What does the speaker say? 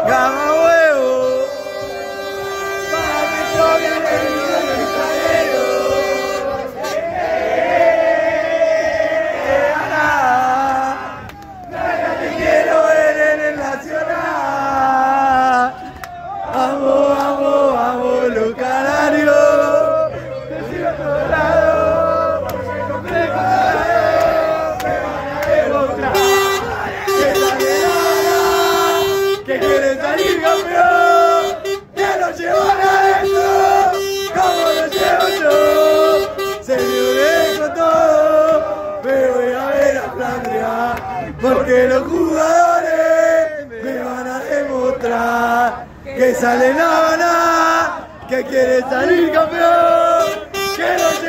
Gama huevo. Para que toquen el cristalero. Te quiero ver en el Nacional. Vamos, vamos, vamos, los canarios. Te sigo a todos lados. Porque con tres canarios me van a demostrar. Que quieren salir campeón, que lo llevan adentro, como lo llevo yo. Se me dejo todo, me voy a ver a Flandria, porque los jugadores me van a demostrar que salen a ganar, que quieren salir campeón, que lo